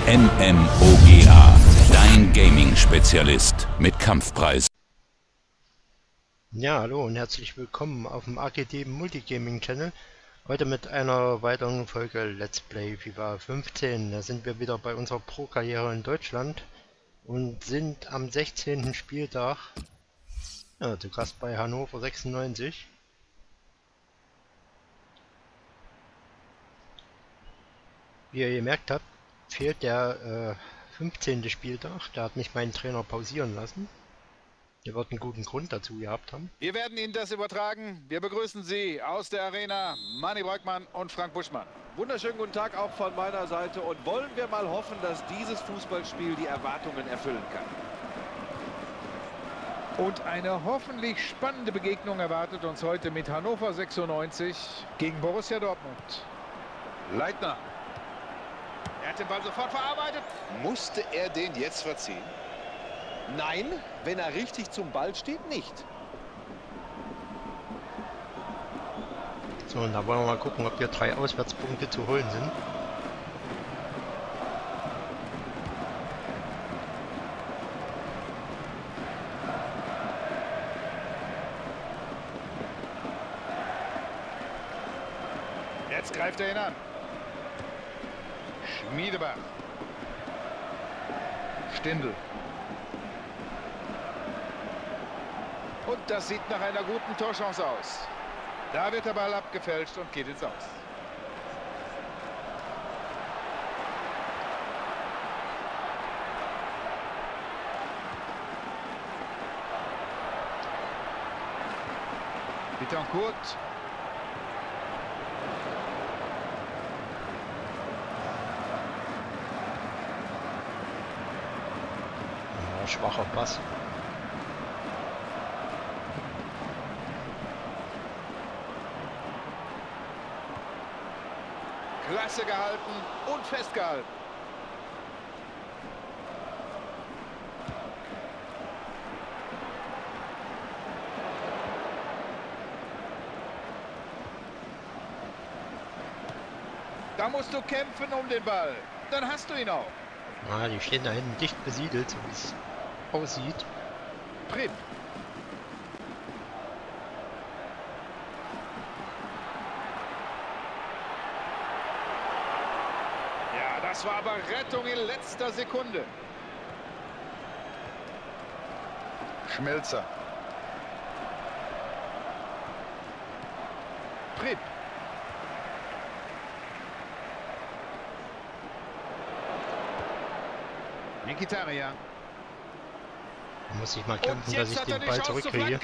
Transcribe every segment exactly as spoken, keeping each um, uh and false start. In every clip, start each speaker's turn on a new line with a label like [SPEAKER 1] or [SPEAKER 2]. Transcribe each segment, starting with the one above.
[SPEAKER 1] MMOGA, dein Gaming-Spezialist mit Kampfpreis.
[SPEAKER 2] Ja, hallo und herzlich willkommen auf dem A G D Multigaming Channel. Heute mit einer weiteren Folge Let's Play FIFA fünfzehn. Da sind wir wieder bei unserer Pro-Karriere in Deutschland und sind am sechzehnten Spieltag ja, zu Gast bei Hannover sechsundneunzig. Wie ihr gemerkt habt, fehlt der äh, fünfzehnte Spieltag. Da hat mich mein Trainer pausieren lassen. Der wird einen guten Grund dazu gehabt haben.
[SPEAKER 3] Wir werden Ihnen das übertragen. Wir begrüßen Sie aus der Arena, Manni Breukmann und Frank Buschmann.
[SPEAKER 4] Wunderschönen guten Tag auch von meiner Seite und wollen wir mal hoffen, dass dieses Fußballspiel die Erwartungen erfüllen kann.
[SPEAKER 5] Und eine hoffentlich spannende Begegnung erwartet uns heute mit Hannover sechsundneunzig gegen Borussia Dortmund.
[SPEAKER 3] Leitner. Er hat den Ball sofort verarbeitet.
[SPEAKER 4] Musste er den jetzt verziehen? Nein, wenn er richtig zum Ball steht, nicht.
[SPEAKER 2] So, und da wollen wir mal gucken, ob hier drei Auswärtspunkte zu holen sind.
[SPEAKER 3] Jetzt greift er ihn an. Schmiedebach.
[SPEAKER 5] Stindl.
[SPEAKER 3] Und das sieht nach einer guten Torchance aus. Da wird der Ball abgefälscht und geht ins Aus.
[SPEAKER 5] Bittencourt.
[SPEAKER 2] Ja, schwacher Pass.
[SPEAKER 3] Klasse gehalten und festgehalten. Da musst du kämpfen um den Ball. Dann hast du ihn auch.
[SPEAKER 2] Ah, die stehen da hinten dicht besiedelt, so wie es aussieht.
[SPEAKER 3] Pripp. Das war aber Rettung in letzter Sekunde.
[SPEAKER 5] Schmelzer.
[SPEAKER 3] Pripp. Mkhitaryan.
[SPEAKER 2] Da muss ich mal kämpfen, dass ich den Ball zurückkriege.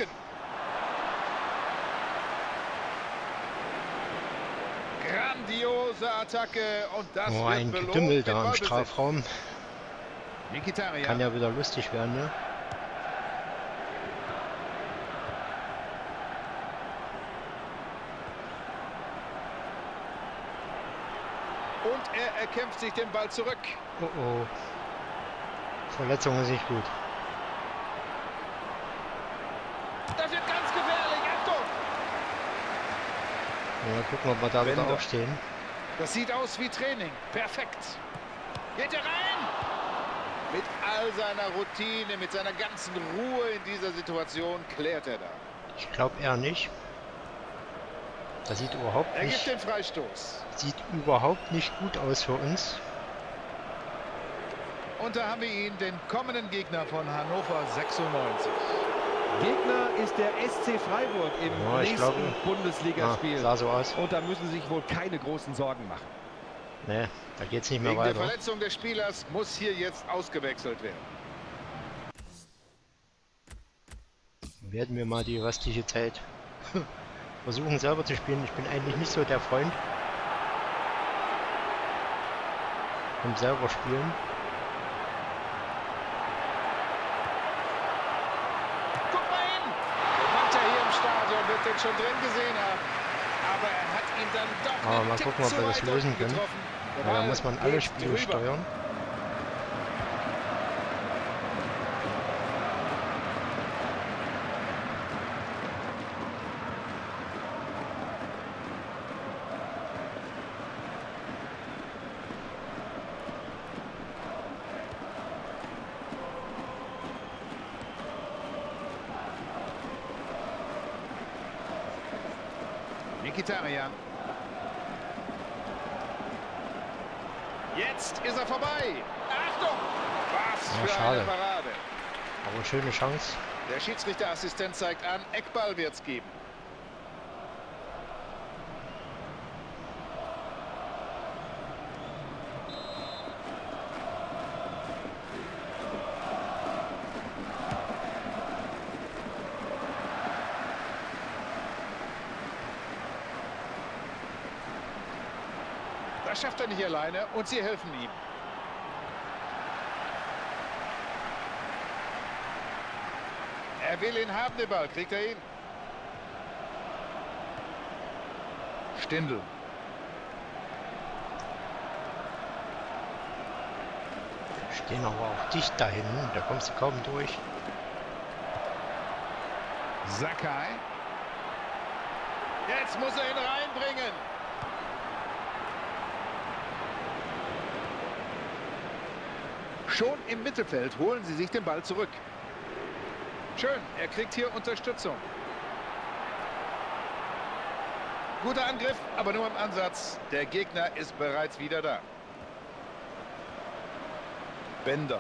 [SPEAKER 3] Grandiose Attacke und das
[SPEAKER 2] oh,
[SPEAKER 3] wird
[SPEAKER 2] ein
[SPEAKER 3] belohnt.
[SPEAKER 2] Getümmel da im Strafraum.
[SPEAKER 3] Mkhitaryan.
[SPEAKER 2] Kann ja wieder lustig werden, ne?
[SPEAKER 3] Und er erkämpft sich den Ball zurück.
[SPEAKER 2] Oh oh. Verletzung ist nicht gut.
[SPEAKER 3] Das wird ganz gefährlich. Achtung!
[SPEAKER 2] Mal gucken, ob wir da wieder
[SPEAKER 3] Bender.
[SPEAKER 2] aufstehen.
[SPEAKER 3] Das sieht aus wie Training. Perfekt. Geht er rein? Mit all seiner Routine, mit seiner ganzen Ruhe in dieser Situation klärt er da.
[SPEAKER 2] Ich glaube eher nicht. Das sieht überhaupt
[SPEAKER 3] Er gibt
[SPEAKER 2] nicht,
[SPEAKER 3] den Freistoß.
[SPEAKER 2] sieht überhaupt nicht gut aus für uns.
[SPEAKER 3] Und da haben wir ihn, den kommenden Gegner von Hannover sechsundneunzig.
[SPEAKER 4] Gegner ist der S C Freiburg im
[SPEAKER 2] Ja, ich
[SPEAKER 4] nächsten
[SPEAKER 2] glaube,
[SPEAKER 4] Bundesligaspiel.
[SPEAKER 2] Ah, sah so aus.
[SPEAKER 4] Und da müssen sich wohl keine großen Sorgen machen.
[SPEAKER 2] Ne, da geht's nicht mehr
[SPEAKER 3] Wegen der
[SPEAKER 2] weiter.
[SPEAKER 3] Verletzung des Spielers muss hier jetzt ausgewechselt werden.
[SPEAKER 2] Werden wir mal die restliche Zeit versuchen selber zu spielen. Ich bin eigentlich nicht so der Freund vom selber spielen.
[SPEAKER 3] Guck mal hin! Den macht er hier im Stadion, wird den schon drin gesehen haben. Aber er hat ihn dann doch
[SPEAKER 2] Aber
[SPEAKER 3] einen
[SPEAKER 2] mal
[SPEAKER 3] Tick
[SPEAKER 2] gucken, ob
[SPEAKER 3] zu
[SPEAKER 2] wir das
[SPEAKER 3] weit
[SPEAKER 2] lösen
[SPEAKER 3] unten
[SPEAKER 2] können.
[SPEAKER 3] getroffen. Der
[SPEAKER 2] Ja, da
[SPEAKER 3] Ball
[SPEAKER 2] muss man alle
[SPEAKER 3] geht
[SPEAKER 2] Spiele
[SPEAKER 3] drüber.
[SPEAKER 2] steuern.
[SPEAKER 3] Mkhitaryan. Jetzt ist er vorbei. Achtung! Was
[SPEAKER 2] Ja,
[SPEAKER 3] für
[SPEAKER 2] schade.
[SPEAKER 3] eine Parade.
[SPEAKER 2] Aber schöne Chance.
[SPEAKER 3] Der Schiedsrichterassistent zeigt an, Eckball wird's geben. Das schafft er nicht alleine und sie helfen ihm. Er will ihn haben, den Ball. Kriegt er ihn? Stindl.
[SPEAKER 2] Stehen aber auch dicht da hinten. Da kommst du kaum durch.
[SPEAKER 3] Sakai. Jetzt muss er ihn reinbringen. Schon im Mittelfeld holen sie sich den Ball zurück. Schön, er kriegt hier Unterstützung. Guter Angriff, aber nur im Ansatz. Der Gegner ist bereits wieder da. Bender.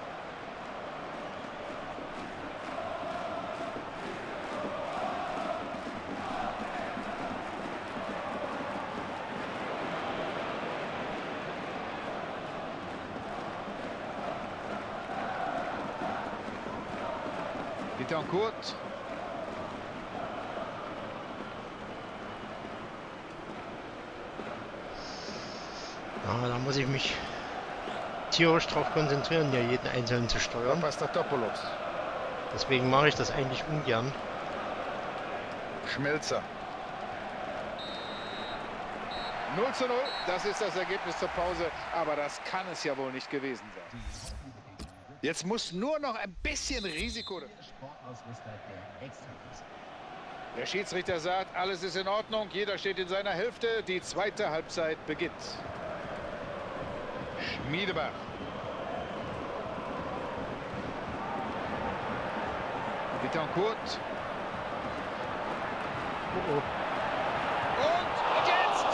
[SPEAKER 3] Bittencourt.
[SPEAKER 2] Ja, da muss ich mich tierisch darauf konzentrieren, ja jeden einzelnen zu steuern.
[SPEAKER 3] Papastatopoulos.
[SPEAKER 2] Deswegen mache ich das eigentlich ungern.
[SPEAKER 3] Schmelzer. null zu null, das ist das Ergebnis zur Pause, aber das kann es ja wohl nicht gewesen sein. Jetzt muss nur noch ein bisschen Risiko. Der Schiedsrichter sagt, alles ist in Ordnung, jeder steht in seiner Hälfte, die zweite Halbzeit beginnt. Schmiedebach. Bittencourt.
[SPEAKER 2] Oh, oh.
[SPEAKER 3] Und, und jetzt!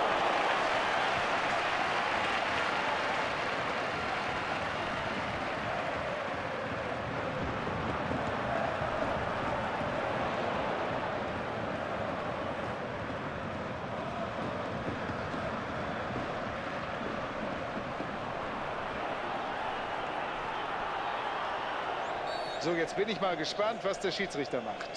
[SPEAKER 3] So, jetzt bin ich mal gespannt, was der Schiedsrichter macht.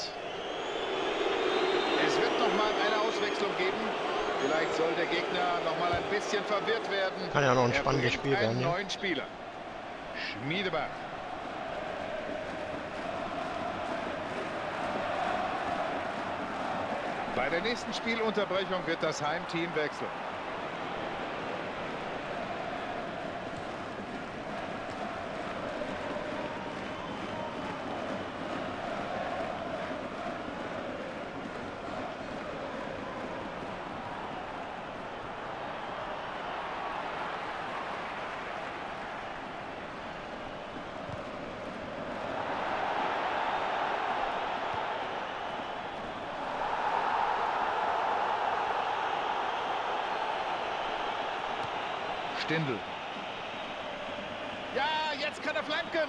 [SPEAKER 3] Es wird noch mal eine Auswechslung geben. Vielleicht soll der Gegner noch mal ein bisschen verwirrt werden.
[SPEAKER 2] Kann ja noch ein
[SPEAKER 3] Er
[SPEAKER 2] spannendes
[SPEAKER 3] bringt
[SPEAKER 2] Spiel werden.
[SPEAKER 3] einen
[SPEAKER 2] Ja.
[SPEAKER 3] neuen Spieler. Schmiedebach. Bei der nächsten Spielunterbrechung wird das Heimteam wechseln. Stindl. Ja, jetzt kann er flanken.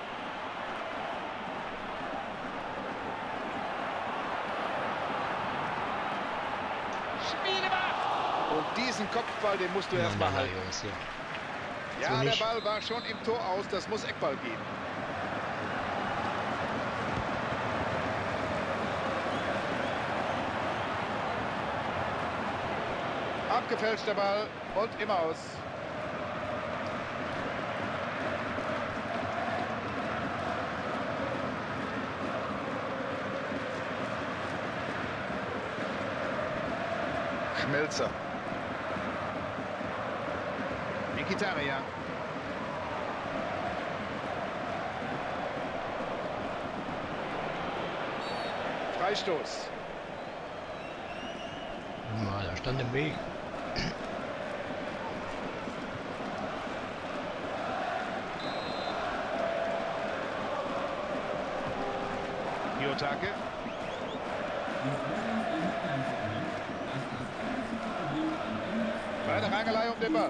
[SPEAKER 3] Schmiedebach. Und diesen Kopfball, den musst du
[SPEAKER 2] Na,
[SPEAKER 3] erst
[SPEAKER 2] na,
[SPEAKER 3] mal
[SPEAKER 2] na,
[SPEAKER 3] halten.
[SPEAKER 2] Jungs, hier.
[SPEAKER 3] Ja,
[SPEAKER 2] So
[SPEAKER 3] der
[SPEAKER 2] nicht.
[SPEAKER 3] Ball war schon im Tor aus. Das muss Eckball geben. Abgefälschter Ball und im Aus. Schmelzer. Mkhitaryan. Freistoß.
[SPEAKER 2] Na, da stand im Weg.
[SPEAKER 3] Yotake. Bei der Rangelei um den Ball.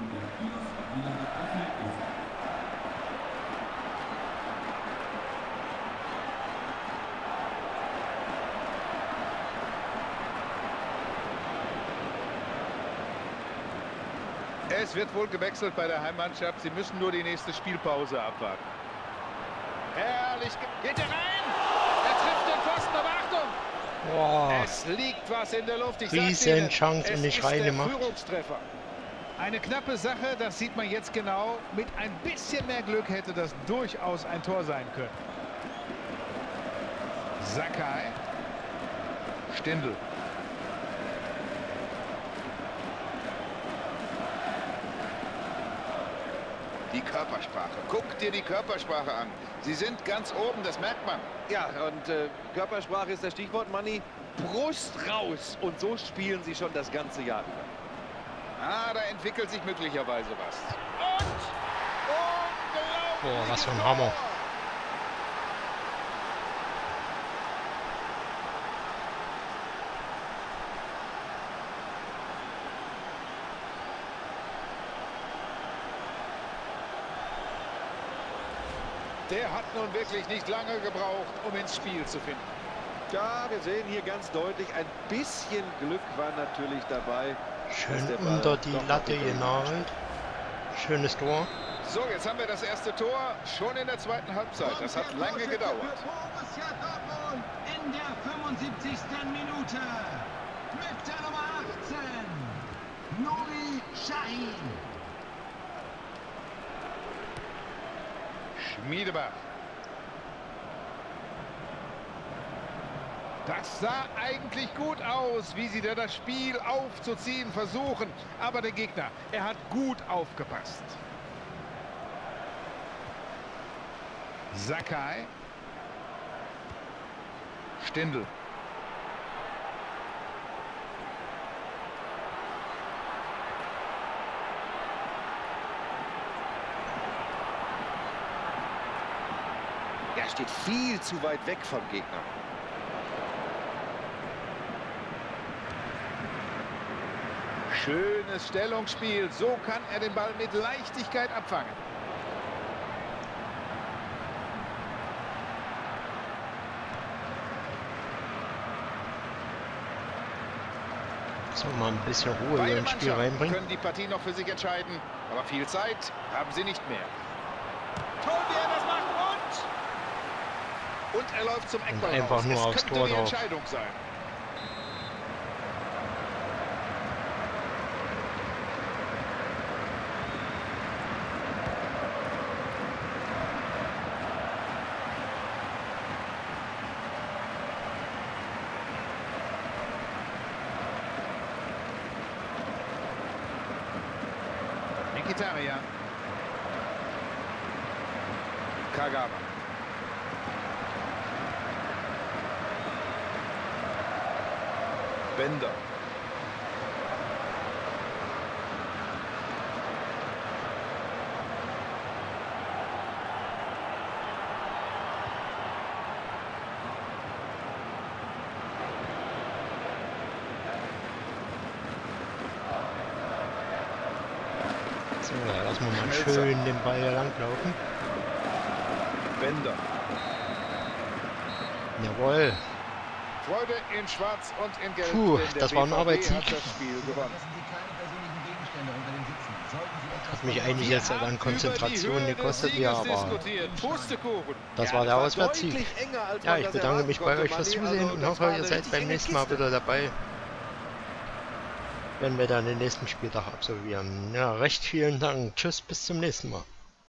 [SPEAKER 5] Es wird wohl gewechselt bei der Heimmannschaft. Sie müssen nur die nächste Spielpause abwarten.
[SPEAKER 3] Herrlich. Geht er rein? Er trifft den Pfosten, aber Achtung!
[SPEAKER 2] Boah,
[SPEAKER 3] Es liegt was in der Luft. Ich sag's
[SPEAKER 2] riesen
[SPEAKER 3] Ihnen,
[SPEAKER 2] Chance und
[SPEAKER 3] es
[SPEAKER 2] nicht
[SPEAKER 3] ist der
[SPEAKER 2] reingemacht.
[SPEAKER 3] Führungstreffer.
[SPEAKER 5] Eine knappe Sache, das sieht man jetzt genau. Mit ein bisschen mehr Glück hätte das durchaus ein Tor sein können. Sakai. Stindl.
[SPEAKER 3] Die Körpersprache. Guck dir die Körpersprache an. Sie sind ganz oben, das merkt man.
[SPEAKER 4] Ja, und äh, Körpersprache ist das Stichwort, Manni. Brust raus. Und so spielen sie schon das ganze Jahr über.
[SPEAKER 3] Ah, da entwickelt sich möglicherweise was. Und unglaublich.
[SPEAKER 2] Boah, was für ein Hammer.
[SPEAKER 5] Der hat nun wirklich nicht lange gebraucht, um ins Spiel zu finden.
[SPEAKER 4] Ja, wir sehen hier ganz deutlich, ein bisschen Glück war natürlich dabei.
[SPEAKER 2] Schön
[SPEAKER 4] der Ball
[SPEAKER 2] unter die
[SPEAKER 4] doch noch
[SPEAKER 2] Latte
[SPEAKER 4] hinter ihm
[SPEAKER 2] genagelt. Schönes Tor.
[SPEAKER 3] So, jetzt haben wir das erste Tor schon in der zweiten Halbzeit. Das hat lange gedauert.
[SPEAKER 6] Borussia Dortmund in der fünfundsiebzigsten Minute mit der Nummer achtzehn, Nuri Sahin.
[SPEAKER 5] Schmiedebach. Das sah eigentlich gut aus, wie sie da das Spiel aufzuziehen versuchen. Aber der Gegner, er hat gut aufgepasst. Sakai. Stindl.
[SPEAKER 4] Er steht viel zu weit weg vom Gegner.
[SPEAKER 5] Schönes Stellungsspiel. So kann er den Ball mit Leichtigkeit abfangen.
[SPEAKER 2] So, mal ein bisschen Ruhe
[SPEAKER 3] Beide
[SPEAKER 2] hier ins Spiel
[SPEAKER 3] Mannschaften
[SPEAKER 2] reinbringen.
[SPEAKER 3] können die Partie noch für sich entscheiden. Aber viel Zeit haben sie nicht mehr.
[SPEAKER 5] Toll, wie er das macht. Und?
[SPEAKER 3] Und er läuft zum Eckball
[SPEAKER 2] einfach
[SPEAKER 3] raus.
[SPEAKER 2] nur
[SPEAKER 3] Es
[SPEAKER 2] aufs
[SPEAKER 3] könnte
[SPEAKER 2] Tor
[SPEAKER 3] die
[SPEAKER 2] drauf.
[SPEAKER 3] Entscheidung sein.
[SPEAKER 5] Mkhitaryan.
[SPEAKER 3] Kagawa. Bender.
[SPEAKER 2] So, ja, lassen wir mal
[SPEAKER 3] Schmelzer.
[SPEAKER 2] schön den Ball hier langlaufen.
[SPEAKER 3] Bender.
[SPEAKER 2] Jawohl.
[SPEAKER 3] Freude in Schwarz und in Gelb.
[SPEAKER 2] Puh,
[SPEAKER 3] denn der
[SPEAKER 2] das war ein
[SPEAKER 3] B V B
[SPEAKER 2] Arbeitssieg.
[SPEAKER 3] hat das Spiel gewonnen.
[SPEAKER 6] Lassen Sie keine persönlichen Gegenstände unter den Sitzen. Sollten Sie etwas
[SPEAKER 2] Hat mich eigentlich
[SPEAKER 3] Wir
[SPEAKER 2] jetzt
[SPEAKER 3] haben
[SPEAKER 2] an Konzentration
[SPEAKER 3] über die Höhe
[SPEAKER 2] gekostet,
[SPEAKER 3] des
[SPEAKER 2] ja,
[SPEAKER 3] Sieges
[SPEAKER 2] aber
[SPEAKER 3] diskutiert. Pustekuchen.
[SPEAKER 2] das
[SPEAKER 4] Ja,
[SPEAKER 2] war der
[SPEAKER 4] das war
[SPEAKER 2] Auswärtssieg.
[SPEAKER 4] deutlich enger, als
[SPEAKER 2] Ja,
[SPEAKER 4] man
[SPEAKER 2] ich
[SPEAKER 4] das
[SPEAKER 2] bedanke
[SPEAKER 4] erwarten
[SPEAKER 2] mich bei
[SPEAKER 4] konnte,
[SPEAKER 2] euch fürs
[SPEAKER 4] Manni.
[SPEAKER 2] Zusehen
[SPEAKER 4] Also,
[SPEAKER 2] und
[SPEAKER 4] das
[SPEAKER 2] hoffe,
[SPEAKER 4] war
[SPEAKER 2] ihr
[SPEAKER 4] eine
[SPEAKER 2] seid
[SPEAKER 4] richtig
[SPEAKER 2] beim
[SPEAKER 4] enge
[SPEAKER 2] nächsten Mal
[SPEAKER 4] Kiste.
[SPEAKER 2] wieder dabei, wenn wir dann den nächsten Spieltag absolvieren. Ja, recht vielen Dank. Tschüss, bis zum nächsten Mal.